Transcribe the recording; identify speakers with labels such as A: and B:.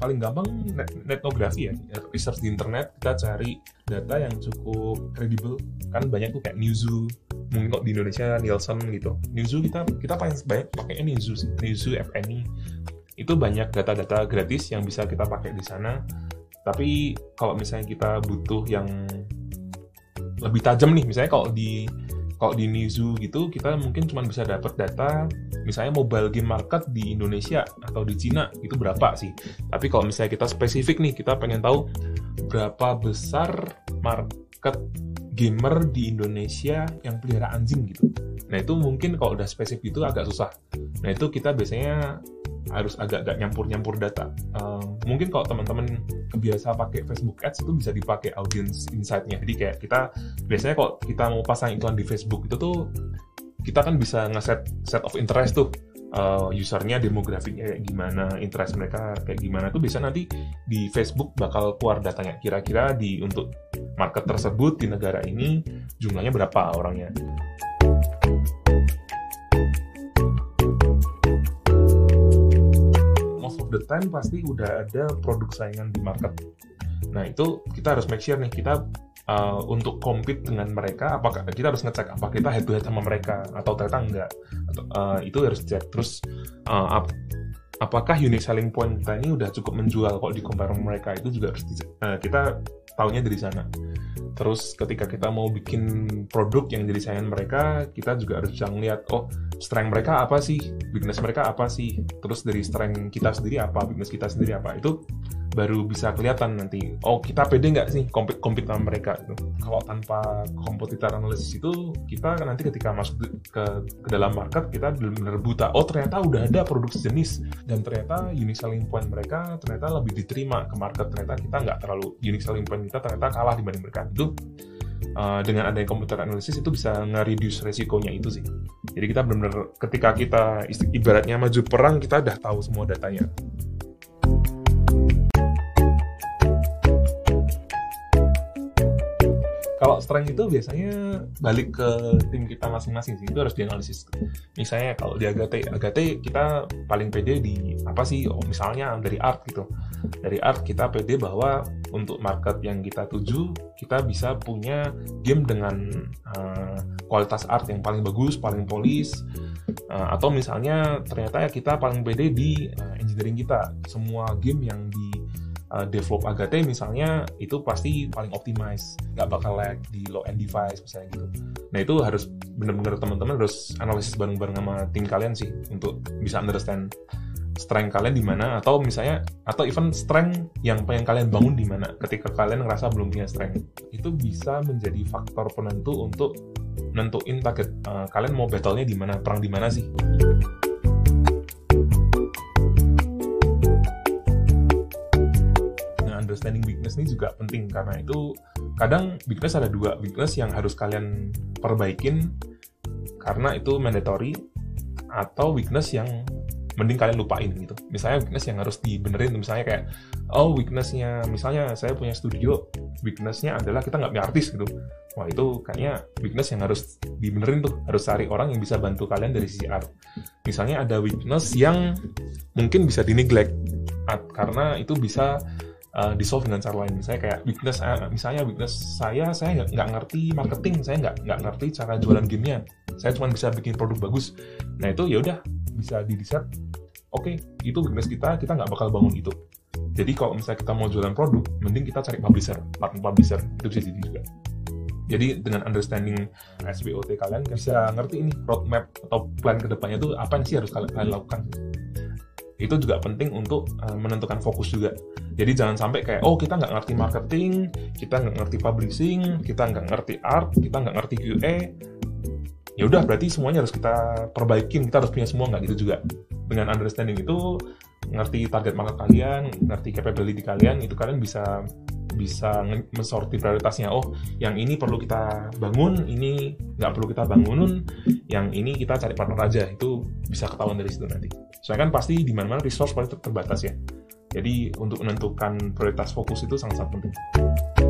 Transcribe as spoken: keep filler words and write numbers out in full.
A: paling gampang net, netnografi ya, research di internet, kita cari data yang cukup kredibel. Kan banyak tuh kayak Newzoo, mungkin kok di Indonesia Nielsen gitu. Newzoo kita kita paling banyak pakai Newzoo, Newzoo F N I. Itu banyak data-data gratis yang bisa kita pakai di sana. Tapi kalau misalnya kita butuh yang lebih tajam nih, misalnya kalau di kalau di Newzoo gitu, kita mungkin cuma bisa dapat data misalnya mobile game market di Indonesia atau di Cina itu berapa sih. Tapi kalau misalnya kita spesifik nih, kita pengen tahu berapa besar market gamer di Indonesia yang pelihara anjing gitu. Nah itu mungkin kalau udah spesifik itu agak susah. Nah itu kita biasanya harus agak-agak nyampur-nyampur data. Uh, mungkin kalau teman-teman kebiasa pakai Facebook Ads itu bisa dipakai audience insight-nya. Jadi kayak kita biasanya kalau kita mau pasang iklan di Facebook itu tuh kita kan bisa ngeset set of interest tuh. Uh, usernya, demografiknya kayak gimana, interest mereka kayak gimana tuh bisa nanti di Facebook bakal keluar datanya. Kira-kira di untuk market tersebut di negara ini jumlahnya berapa orangnya. The time pasti udah ada produk saingan di market. Nah itu kita harus make sure nih kita uh, untuk compete dengan mereka, apakah kita harus ngecek apa kita head to head sama mereka atau ternyata enggak. Atau, uh, itu harus cek terus uh, ap, apakah unique selling point kita ini udah cukup menjual kalau di compare mereka, itu juga harus dicek. Uh, kita taunya dari sana. Terus ketika kita mau bikin produk yang jadi saingan mereka, kita juga harus bisa ngeliat, oh strength mereka apa sih, weakness mereka apa sih, terus dari strength kita sendiri apa, weakness kita sendiri apa, itu baru bisa kelihatan nanti, oh kita pede nggak sih compete compete sama mereka gitu. Kalau tanpa competitor analysis itu, kita nanti ketika masuk ke, ke dalam market, kita benar-benar buta, oh ternyata udah ada produk sejenis, dan ternyata unique selling point mereka ternyata lebih diterima ke market, ternyata kita nggak terlalu, unique selling point kita ternyata kalah dibanding mereka. Itu uh, dengan adanya computer analysis itu bisa nge-reduce resikonya itu sih. Jadi kita benar-benar ketika kita ibaratnya maju perang, kita udah tahu semua datanya. Kalau strength itu biasanya balik ke tim kita masing-masing sih, itu harus dianalisis. Misalnya kalau di Agate, Agate kita paling pede di apa sih? Oh, misalnya dari art gitu. Dari art kita pede bahwa untuk market yang kita tuju, kita bisa punya game dengan uh, kualitas art yang paling bagus, paling polis. Uh, atau misalnya ternyata ya kita paling pede di uh, engineering kita. Semua game yang di Uh, develop Agate misalnya itu pasti paling optimize, nggak bakal lag di low end device misalnya gitu. Nah itu harus benar-benar teman-teman harus analisis bareng-bareng sama tim kalian sih untuk bisa understand strength kalian di mana, atau misalnya atau even strength yang pengen kalian bangun di mana ketika kalian ngerasa belum punya strength. Itu bisa menjadi faktor penentu untuk nentuin target uh, kalian mau battle-nya di mana, perang di mana sih. Understanding weakness ini juga penting, karena itu kadang weakness ada dua, weakness yang harus kalian perbaikin karena itu mandatory, atau weakness yang mending kalian lupain gitu. Misalnya weakness yang harus dibenerin, misalnya kayak oh weaknessnya, misalnya saya punya studio, weaknessnya adalah kita nggak punya artis gitu. Wah itu kayaknya weakness yang harus dibenerin tuh, harus cari orang yang bisa bantu kalian dari sisi art. Misalnya ada weakness yang mungkin bisa di-neglect karena itu bisa Uh, di-solve dengan cara lain. Misalnya kayak weakness, uh, misalnya weakness saya, saya nggak nggak ngerti marketing, saya nggak nggak ngerti cara jualan gamenya, saya cuma bisa bikin produk bagus. Nah itu ya udah bisa di-decide, oke okay, itu weakness kita, kita nggak bakal bangun itu. Jadi kalau misalnya kita mau jualan produk, mending kita cari publisher, partner publisher, itu bisa jadi juga. Jadi dengan understanding S W O T kalian bisa ngerti ini roadmap atau plan kedepannya itu apa yang sih harus kalian, kalian lakukan. Itu juga penting untuk uh, menentukan fokus juga. Jadi jangan sampai kayak, oh kita nggak ngerti marketing, kita nggak ngerti publishing, kita nggak ngerti art, kita nggak ngerti Q A. Ya udah berarti semuanya harus kita perbaikin, kita harus punya semua, nggak gitu juga. Dengan understanding itu, ngerti target market kalian, ngerti capability kalian, itu kalian bisa bisa mensortir prioritasnya. Oh, yang ini perlu kita bangun, ini nggak perlu kita bangunin, yang ini kita cari partner aja. Itu bisa ketahuan dari situ nanti. Soalnya kan pasti di mana-mana resource paling terbatas ya. Jadi untuk menentukan prioritas fokus itu sangat-sangat penting.